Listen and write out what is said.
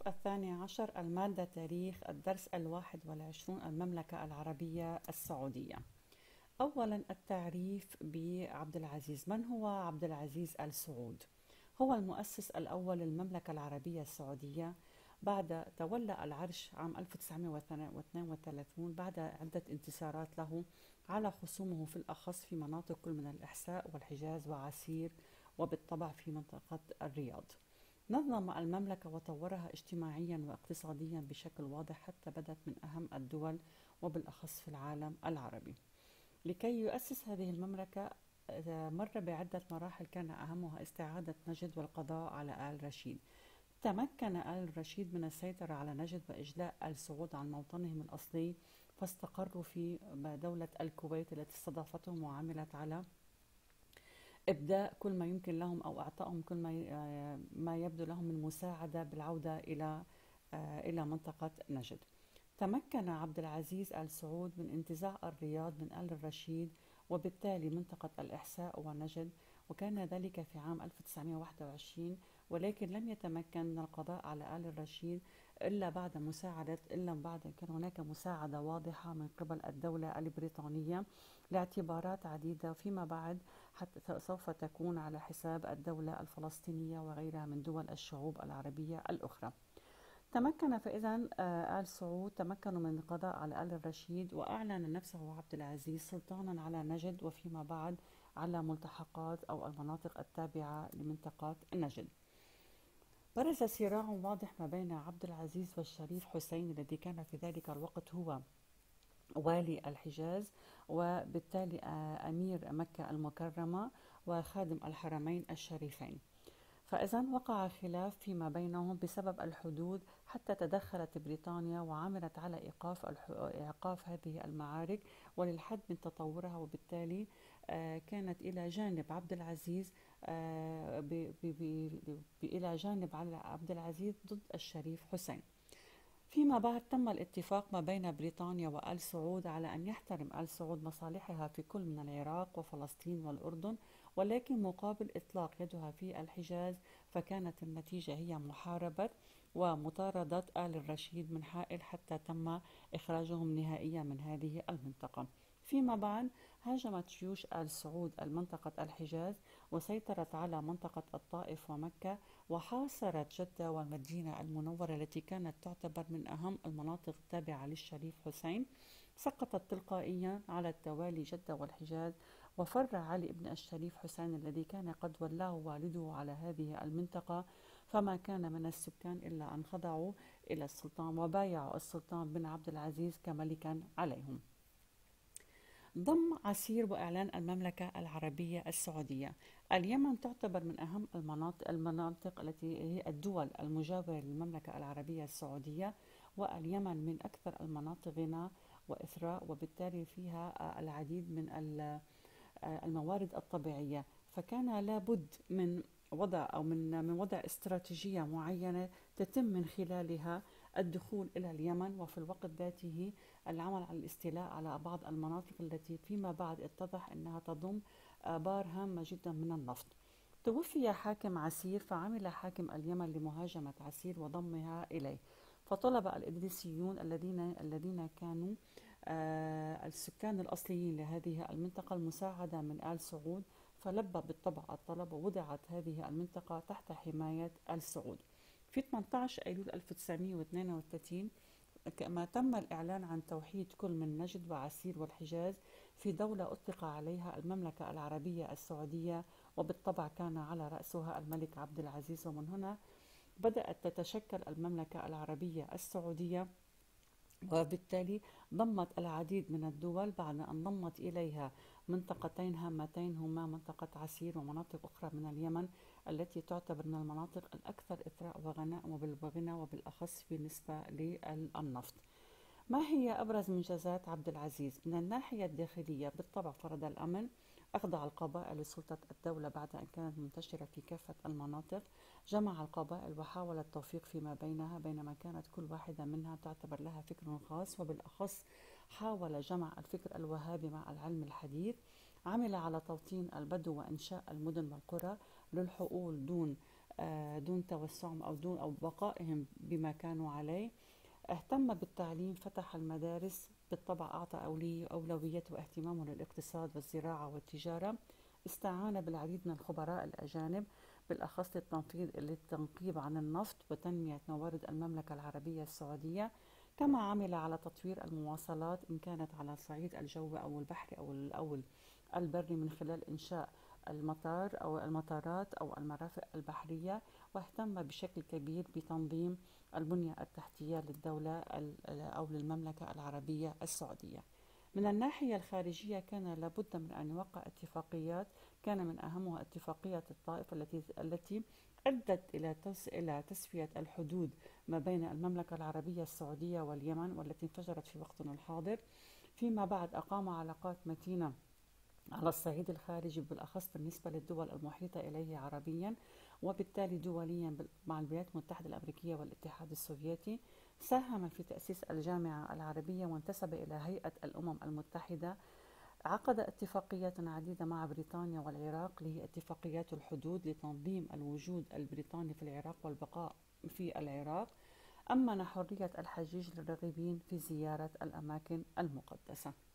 الصف الثاني عشر، المادة تاريخ، الدرس 21، المملكة العربية السعودية. أولا التعريف بعبد العزيز. من هو عبد العزيز آل سعود؟ هو المؤسس الأول للمملكة العربية السعودية، بعد تولى العرش عام 1932 بعد عدة انتصارات له على خصومه، في الأخص في مناطق كل من الإحساء والحجاز وعسير، وبالطبع في منطقة الرياض. نظم المملكة وطورها اجتماعيا واقتصاديا بشكل واضح حتى بدت من أهم الدول وبالأخص في العالم العربي. لكي يؤسس هذه المملكة مر بعدة مراحل، كان أهمها استعادة نجد والقضاء على آل رشيد. تمكن آل رشيد من السيطرة على نجد وإجلاء آل سعود عن موطنهم الأصلي، فاستقروا في دولة الكويت التي استضافتهم وعملت على إبداء كل ما يمكن لهم أو إعطائهم كل ما يبدو لهم من مساعدة بالعودة إلى منطقة نجد. تمكن عبد العزيز آل سعود من انتزاع الرياض من آل الرشيد، وبالتالي منطقة الإحساء ونجد، وكان ذلك في عام 1921. ولكن لم يتمكن من القضاء على آل الرشيد إلا بعد كان هناك مساعدة واضحة من قبل الدولة البريطانية لاعتبارات عديدة، فيما بعد حتى سوف تكون على حساب الدولة الفلسطينية وغيرها من دول الشعوب العربية الأخرى. تمكن فإذا آل سعود تمكنوا من القضاء على آل الرشيد، وأعلن نفسه عبد العزيز سلطانا على نجد وفيما بعد على ملتحقات أو المناطق التابعة لمنطقة نجد. برز صراع واضح ما بين عبد العزيز والشريف حسين الذي كان في ذلك الوقت هو والي الحجاز، وبالتالي أمير مكة المكرمة وخادم الحرمين الشريفين. فإذا وقع خلاف فيما بينهم بسبب الحدود، حتى تدخلت بريطانيا وعملت على إيقاف هذه المعارك وللحد من تطورها، وبالتالي كانت إلى جانب عبد العزيز إلى جانب عبد العزيز ضد الشريف حسين. فيما بعد تم الاتفاق ما بين بريطانيا وآل سعود على أن يحترم آل سعود مصالحها في كل من العراق وفلسطين والأردن، ولكن مقابل إطلاق يدها في الحجاز، فكانت النتيجة هي محاربة ومطاردة آل الرشيد من حائل حتى تم إخراجهم نهائيا من هذه المنطقة. فيما بعد هاجمت جيوش آل سعود منطقة الحجاز وسيطرت على منطقة الطائف ومكة، وحاصرت جدة والمدينة المنورة التي كانت تعتبر من أهم المناطق التابعة للشريف حسين. سقطت تلقائيا على التوالي جدة والحجاز، وفر علي بن الشريف حسين الذي كان قد ولاه والده على هذه المنطقة، فما كان من السكان إلا أن خضعوا إلى السلطان وبايعوا السلطان بن عبد العزيز كملكا عليهم. ضم عسير وإعلان المملكة العربية السعودية. اليمن تعتبر من أهم المناطق التي هي الدول المجاورة للمملكة العربية السعودية، واليمن من أكثر المناطق غنى وإثراء، وبالتالي فيها العديد من الموارد الطبيعية، فكان لابد من وضع استراتيجية معينة تتم من خلالها الدخول إلى اليمن، وفي الوقت ذاته العمل على الاستيلاء على بعض المناطق التي فيما بعد اتضح أنها تضم آبار هامة جدا من النفط. توفي حاكم عسير، فعمل حاكم اليمن لمهاجمة عسير وضمها إليه، فطلب الإدريسيون الذين كانوا السكان الأصليين لهذه المنطقة المساعدة من آل سعود، فلبى بالطبع الطلب، ووضعت هذه المنطقة تحت حماية آل سعود. في 18 أيلول 1932 كما تم الإعلان عن توحيد كل من نجد وعسير والحجاز في دولة أطلق عليها المملكة العربية السعودية، وبالطبع كان على رأسها الملك عبد العزيز. ومن هنا بدأت تتشكل المملكة العربية السعودية، وبالتالي ضمت العديد من الدول بعد أن ضمت إليها منطقتين هامتين هما منطقة عسير ومناطق أخرى من اليمن التي تعتبر من المناطق الأكثر إثراء وغنى وبالأخص بالنسبة للنفط. ما هي أبرز منجزات عبد العزيز؟ من الناحية الداخلية بالطبع فرض الأمن، أخضع القبائل لسلطة الدولة بعد أن كانت منتشرة في كافة المناطق، جمع القبائل وحاول التوفيق فيما بينها بينما كانت كل واحدة منها تعتبر لها فكر خاص، وبالأخص حاول جمع الفكر الوهابي مع العلم الحديث. عمل على توطين البدو وإنشاء المدن والقرى للحقول دون دون توسعهم أو بقائهم بما كانوا عليه. اهتم بالتعليم، فتح المدارس، بالطبع أعطى أولوية واهتمامه للاقتصاد والزراعة والتجارة. استعان بالعديد من الخبراء الأجانب بالأخص للتنقيب عن النفط وتنمية موارد المملكة العربية السعودية. كما عمل على تطوير المواصلات إن كانت على الصعيد الجوي أو البحري أو البري، من خلال إنشاء المطار أو المطارات أو المرافق البحرية. واهتم بشكل كبير بتنظيم البنية التحتية للدولة أو للمملكة العربية السعودية. من الناحية الخارجية كان لابد من أن يوقع اتفاقيات، كان من أهمها اتفاقية الطائف التي أدت إلى تسوية الحدود ما بين المملكة العربية السعودية واليمن، والتي انفجرت في وقتنا الحاضر. فيما بعد أقام علاقات متينة على الصعيد الخارجي، بالأخص بالنسبة للدول المحيطة إليه عربيا وبالتالي دوليا مع الولايات المتحدة الأمريكية والاتحاد السوفيتي. ساهم في تأسيس الجامعة العربية وانتسب إلى هيئة الأمم المتحدة. عقد اتفاقيات عديدة مع بريطانيا والعراق، اللي هي اتفاقيات الحدود لتنظيم الوجود البريطاني في العراق والبقاء في العراق. أمن حرية الحجيج للراغبين في زيارة الأماكن المقدسة.